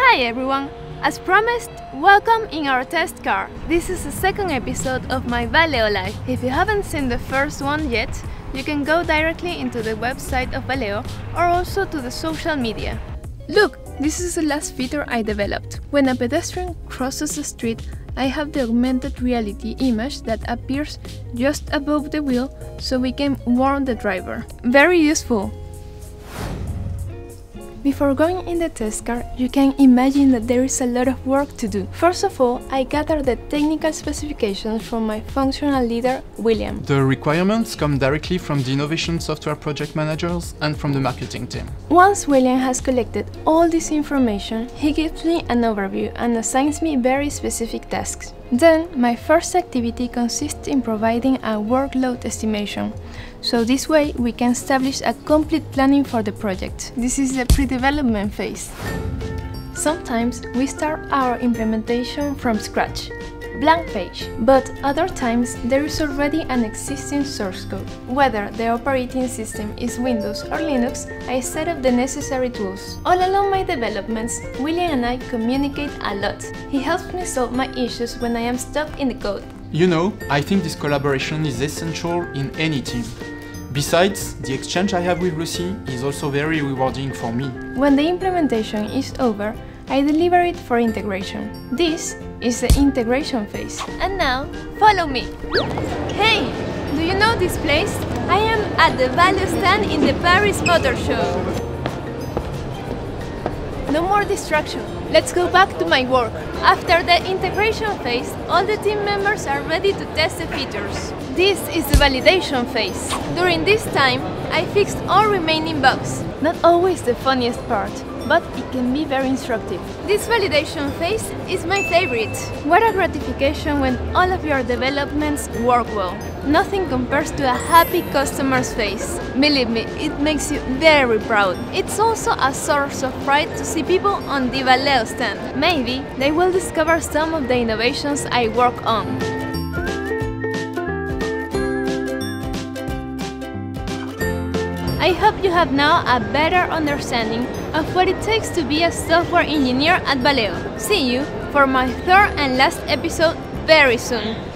Hi everyone! As promised, welcome in our test car. This is the second episode of my Valeo life. If you haven't seen the first one yet, you can go directly into the website of Valeo or also to the social media. Look, this is the last feature I developed. When a pedestrian crosses the street, I have the augmented reality image that appears just above the wheel so we can warn the driver. Very useful! Before going in the test car, you can imagine that there is a lot of work to do. First of all, I gathered the technical specifications from my functional leader, William. The requirements come directly from the innovation software project managers and from the marketing team. Once William has collected all this information, he gives me an overview and assigns me very specific tasks. Then, my first activity consists in providing a workload estimation. So this way, we can establish a complete planning for the project. This is the pre-development phase. Sometimes we start our implementation from scratch, blank page, but other times there is already an existing source code. Whether the operating system is Windows or Linux, I set up the necessary tools. All along my developments, William and I communicate a lot. He helps me solve my issues when I am stuck in the code. You know, I think this collaboration is essential in any team. Besides, the exchange I have with Lucy is also very rewarding for me. When the implementation is over, I deliver it for integration. This is the integration phase. And now, follow me! Hey! Do you know this place? I am at the Valeo stand in the Paris Motor Show. No more distraction. Let's go back to my work. After the integration phase, all the team members are ready to test the features. This is the validation phase. During this time, I fixed all remaining bugs. Not always the funniest part, but it can be very instructive. This validation phase is my favorite. What a gratification when all of your developments work well. Nothing compares to a happy customer's face. Believe me, it makes you very proud. It's also a source of pride to see people on the Valeo stand. Maybe they will discover some of the innovations I work on. I hope you have now a better understanding of what it takes to be a software engineer at Valeo. See you for my third and last episode very soon.